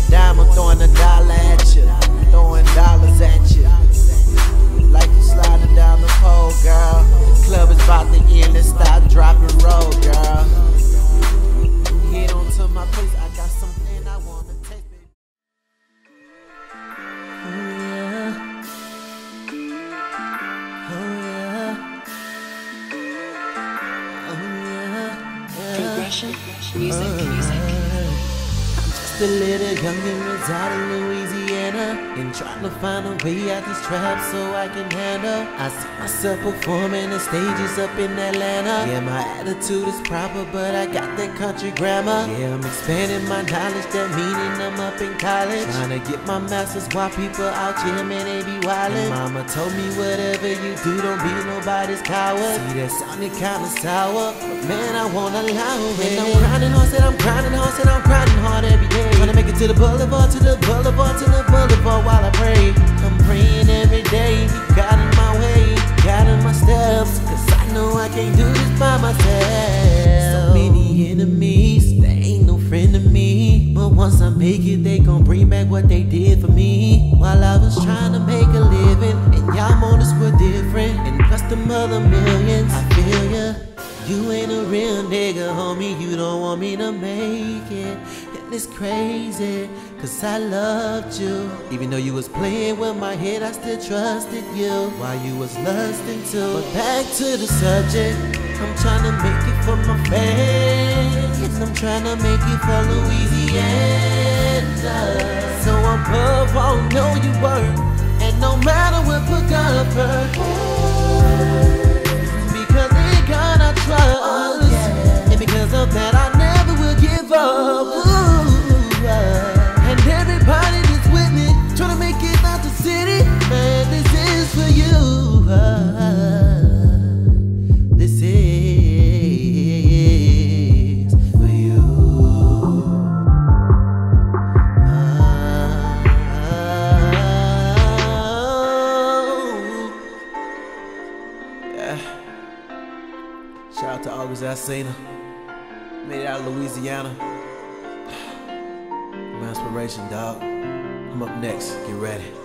dime, I'm throwing a dollar at you, throwing dollars at you. Like you sliding down the pole, girl. The club is about to end, let's stop, drop and roll, girl. Head on to my place, I got something I wanna taste, baby. Music. Just a little youngin' residing in Louisiana, and trying to find a way out this trap so I can handle. I see myself performing in stages up in Atlanta. Yeah, my attitude is proper, but I got that country grammar. Yeah, I'm expanding my knowledge, that meaning I'm up in college, trying to get my masters while people out here, man, they be wildin'. Mama told me whatever you do, don't be nobody's coward. See, that sounded kinda sour, but man, I won't allow it. And I'm grinding hard, said I'm grinding hard, said I'm grinding hard every day. Trying to make it to the boulevard, to the boulevard, to the boulevard while I pray. I'm praying every day, God in my way, God in my steps, cause I know I can't do this by myself. So many enemies, they ain't no friend to me, but once I make it, they gon' bring back what they did for me. While I was trying to make a living, and y'all motives were different, and plus the other millions. I feel ya, you ain't a real nigga, homie, you don't want me to make it. And it's crazy, cause I loved you. Even though you was playing with my head, I still trusted you while you was lusting too. But back to the subject, I'm trying to make it for my fans, and I'm trying to make it for Louisiana. So above all, know you worth, and no matter what put God first, because they got our trust, and because of that I never will give up. And everybody that's with me, trying to make it out the city, man, this is for you. This is for you. Yeah. Shout out to August Alsina. Made it out of Louisiana. My inspiration, dog. I'm up next. Get ready.